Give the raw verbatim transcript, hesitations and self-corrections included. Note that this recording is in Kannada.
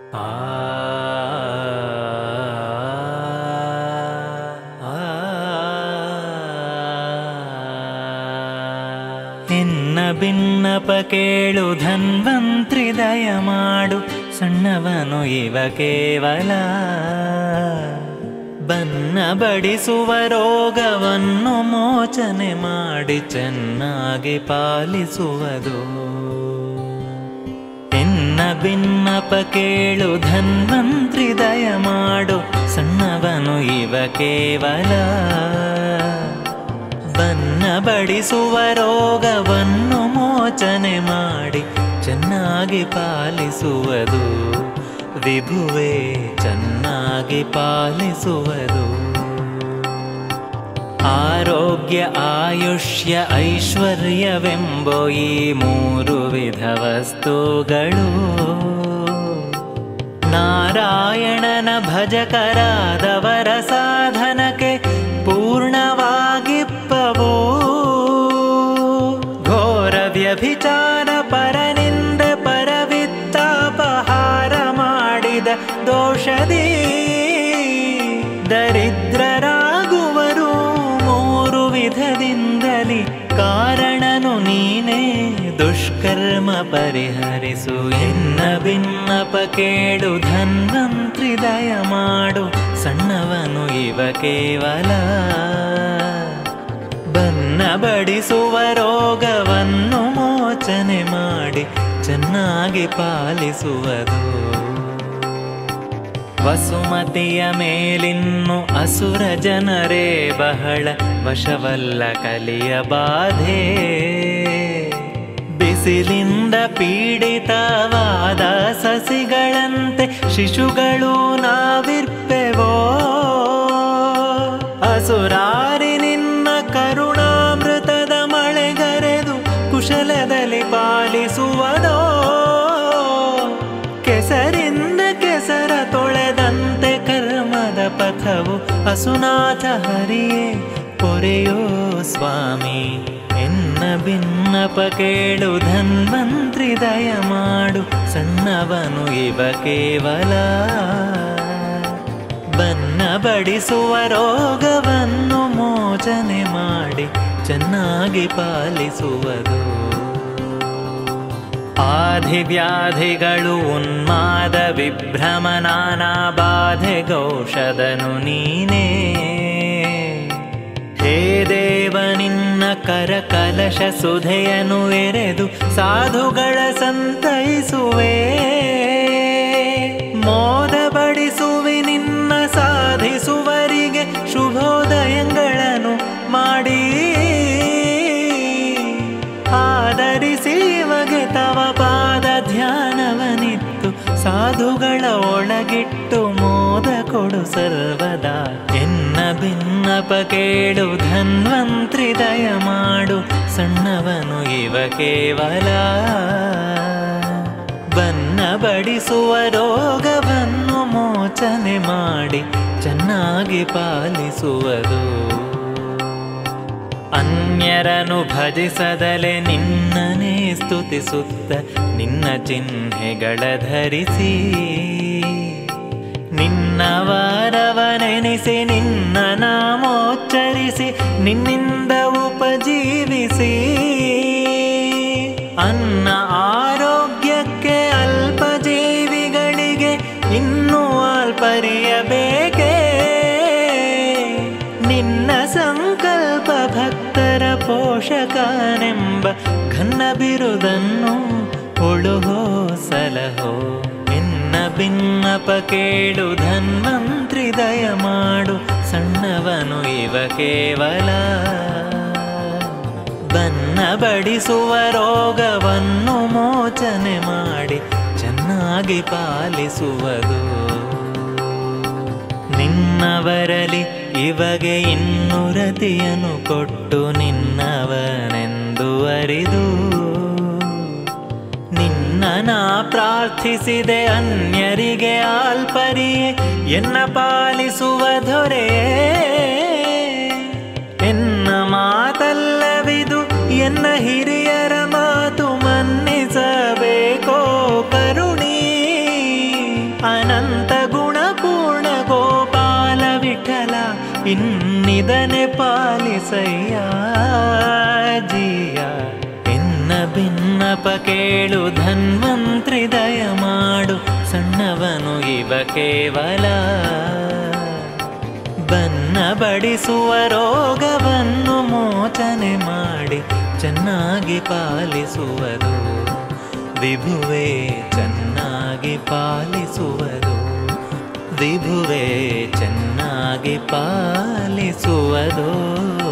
ಆ ಎನ್ನ ಬಿನ್ನಪ ಕೇಳು ಧನ್ವಂತ್ರಿ ದಯ ಮಾಡು, ಸಣ್ಣವನು ಇವ ಕೇವಲ. ಬನ್ನ ಬಡಿಸುವ ರೋಗವನ್ನು ಮೋಚನೆ ಮಾಡಿ ಚೆನ್ನಾಗಿ ಪಾಲಿಸುವುದು. ಎನ್ನ ಬಿನ್ನಪ ಕೇಳು ಧನ್ವಂತ್ರಿ ದಯ ಮಾಡು, ಸಣ್ಣವನು ಇವ ಕೇವಲ. ಬನ್ನ ಬಡಿಸುವ ರೋಗವನ್ನು ಮೋಚನೆ ಮಾಡಿ ಚೆನ್ನಾಗಿ ಪಾಲಿಸುವುದು. ವಿಭುವೇ ಚೆನ್ನಾಗಿ ಪಾಲಿಸುವುದು. ಆರೋಗ್ಯ ಆಯುಷ್ಯ ಐಶ್ವರ್ಯವೆಂಬೋ ಈ ಮೂರು ವಿಧ ವಸ್ತುಗಳು ನಾರಾಯಣನ ಭಜಕರಾದವರ ಸಾಧನಕ್ಕೆ ಪೂರ್ಣವಾಗಿಪ್ಪವು. ಘೋರ ವ್ಯಭಿಚಾರ ಪರನಿಂದೆ ಪರವಿತ್ತಾಪಹಾರ ಮಾಡಿದ ದೋಷದಿ ದರಿದ್ರರಾಗುವರು ಮೂರು ವಿಧದಿಂದಲಿ. ಕಾರಣನು ನೀನೇ ದುಷ್ಕರ್ಮ ಪರಿಹರಿಸು. ಎನ್ನ ಬಿನ್ನಪ ಕೇಳು ಧನ್ವಂತ್ರಿ ದಯ ಮಾಡು, ಸಣ್ಣವನು ಇವ ಕೇವಲ. ಬನ್ನ ಬಡಿಸುವ ರೋಗವನ್ನು ಮೋಚನೆ ಮಾಡಿ ಚೆನ್ನಾಗಿ ಪಾಲಿಸುವುದು. ವಸುಮತಿಯ ಮೇಲಿನ್ನು ಅಸುರ ಜನರೇ ಬಹಳ ವಶವಲ್ಲ ಕಲಿಯ ಬಾಧೆ. ಬಿಸಿಲಿಂದ ಪೀಡಿತವಾದ ಸಸಿಗಳಂತೆ ಶಿಶುಗಳು ನಾವಿರ್ಪೆವೋ. ಅಸುರಾರಿ ನಿನ್ನ ಕರುಣಾಮೃತದ ಮಳೆಗರೆದು ಕುಶಲದಲ್ಲಿ ಪಾಲಿಸುವುದೋ. ಕೆಸರಿಂದ ಕೆಸರ ತೊಳೆದಂತೆ ಕರ್ಮದ ಪಥವು ಅಸುನಾಥ ಹರಿಯೇ ಪೊರೆಯೋ ಸ್ವಾಮಿ. ಎನ್ನ ಬಿನ್ನಪ ಕೇಳು ಧನ್ವಂತ್ರಿ ದಯ ಮಾಡು, ಸಣ್ಣವನು ಇವ ಕೇವಲ. ಬನ್ನ ಬಡಿಸುವ ರೋಗವನ್ನು ಮೋಚನೆ ಮಾಡಿ ಚೆನ್ನಾಗಿ ಪಾಲಿಸುವುದು. ಆಧಿವ್ಯಾಧಿಗಳು ಉನ್ಮಾದ ವಿಭ್ರಮ ನಾನಾ ಬಾಧೆಗೌಷಧನು ನೀನೇ. ಹೇ ದೇವ ನಿನ್ನ ಕರ ಕಲಶ ಸುಧೆಯನು ಎರೆದು ಸಾಧುಗಳ ಸಂತೈಸುವೆ. ಮೋದ ಬಡಿಸುವಿ ನಿನ್ನ ಸಾಧಿಸುವರಿಗೆ ಶುಭೋದಯಗಳನ್ನು ಮಾಡಿ. ಆದರಿಸಿ ಇವಗೆ ತವ ಪಾದ ಧ್ಯಾನವನಿತ್ತು ಸಾಧುಗಳ ಒಳಗಿಟ್ಟು ಮೋದ ಕೊಡು ಸರ್ವದಾ. ಎನ್ನ ಬಿನ್ನಪ ಕೇಳು ಧನ್ವಂತ್ರಿ ದಯ ಮಾಡು, ಸಣ್ಣವನು ಇವ ಕೇವಲ. ಬನ್ನ ಬಡಿಸುವ ರೋಗವನ್ನು ಮೋಚನೆ ಮಾಡಿ ಚೆನ್ನಾಗಿ ಪಾಲಿಸುವುದು. ಅನ್ಯರನು ಭಜಿಸದಲೆ ನಿನ್ನನೇ ಸ್ತುತಿಸುತ್ತ ನಿನ್ನ ಚಿಹ್ನೆಗಳ ಧರಿಸಿ. ನಿನ್ನ ವಾರವನೆನಿಸಿ ನಿನ್ನ ನಾಮೋಚ್ಚರಿಸಿ ನಿನ್ನಿಂದ ಉಪಜೀವಿಸಿ. ಅನ್ನ ಆರೋಗ್ಯಕ್ಕೆ ಅಲ್ಪ ಜೀವಿಗಳಿಗೆ ಇನ್ನೂ ಅಲ್ಪರಿಯಬೇಕೇ. ನಿನ್ನ ಸಂಕಲ್ಪ ಭಕ್ತರ ಪೋಷಕನೆಂಬ ಘನ್ನ ಬಿರುದನ್ನು ಒಳುಹೋ ಸಲಹೋ. ಎನ್ನ ಬಿನ್ನಪ ಕೇಳು ಧನ್ವಂತ್ರಿ ದಯ ಮಾಡು, ಸಣ್ಣವನು ಇವ ಕೇವಲ. ಬನ್ನ ಬಡಿಸುವ ರೋಗವನ್ನು ಮೋಚನೆ ಮಾಡಿ ಚೆನ್ನಾಗಿ ಪಾಲಿಸುವುದು. ನಿನ್ನವರಲಿ ಇವಗೆ ಇನ್ನುರತಿಯನ್ನು ಕೊಟ್ಟು ನಿನ್ನವನೆಂದು ಅರಿದು. ನಿನ್ನ ನಾ ಪ್ರಾರ್ಥಿಸಿದೆ ಅನ್ಯರಿಗೆ ಆಲ್ಪರಿಯೇ ಎನ್ನ ಪಾಲಿಸುವ ದೊರೆ. ಎನ್ನ ಮಾತಲ್ಲವಿದು ಎನ್ನ ಹಿರಿಯರ ಮಾತು ಮನ್ನಿಸಬೇಕೋ ಕರುಣಿ. ಇದನೆ ಪಾಲಿಸಯ್ಯ ಜೀಯ. ಎನ್ನ ಭಿನ್ನಪ ಕೇಳು ಧನ್ವಂತ್ರಿ ದಯ ಮಾಡು, ಸಣ್ಣವನು ಇವ ಕೇವಲ. ಬನ್ನ ಬಡಿಸುವ ರೋಗವನ್ನು ಮೋಚನೆ ಮಾಡಿ ಚೆನ್ನಾಗಿ ಪಾಲಿಸುವುದು ವಿಭುವೇ, ಚೆನ್ನಾಗಿ ಪಾಲಿಸುವುದು ವಿಭುವೇ, ಚೆನ್ನಾಗಿ ಪಾಲಿಸುವುದು.